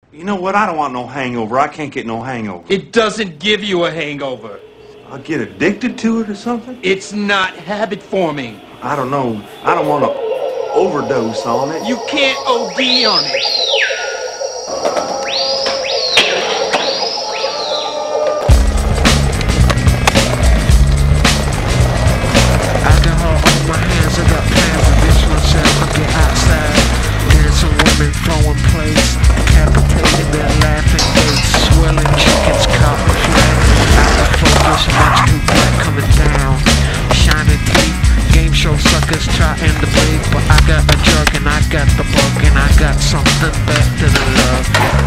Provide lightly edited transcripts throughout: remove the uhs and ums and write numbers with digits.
You know what? I don't want no hangover. I can't get no hangover. It doesn't give you a hangover. I'll get addicted to it or something? It's not habit forming. I don't know. I don't want to overdose on it. You can't OD on it. Alcohol on my hands, I got plans to bitch myself. I get outside, dancing women, throwing plates, decapitating their laughing gates, swirling chickens, caught in flat. Out of focus, much too black coming down, shining deep. Game show suckers trying to breathe, but I got a drug and I got the bug and I got something better than love.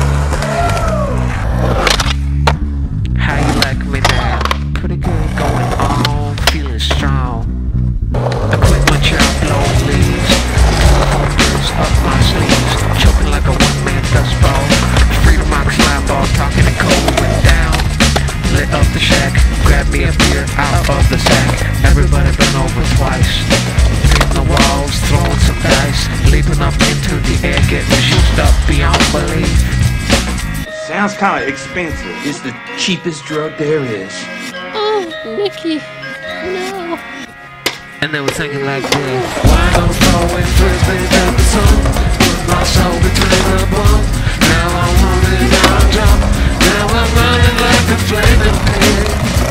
How you like me now? Pretty good, going on, feeling strong. I quit my job, blow leaves, holders up my sleeves, choking like a one-man dust ball. Freedom Rock's live ball, talking and cold went down. Lit up the shack, grab me a beer out of the sack. Everybody been over twice, hitting the walls, throwing some dice, leaping up into the air, getting juiced up beyond belief. Sounds kind of expensive. It's the cheapest drug there is. Oh, Nicky, no. And they were singing like this. Why don't throwing frisbees at the sun? Put my soul between the bone. Now I'm running out of jump. Now I'm running like a flaming pig.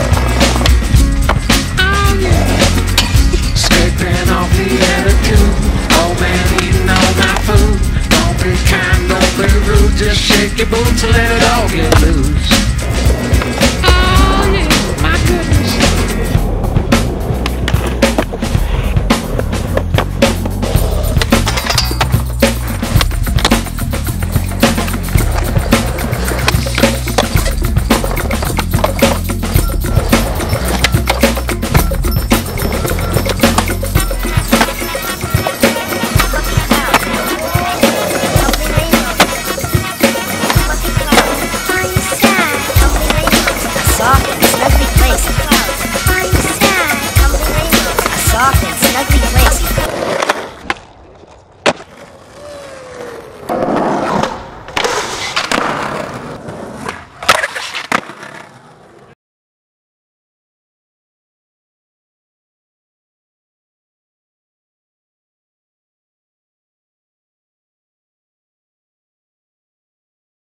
Oh yeah. Scraping off the attitude. Old man eating all my food. Don't be kind, don't be rude. Just shake your boots and let it all get loose. Oh yeah, my goodness. Soft,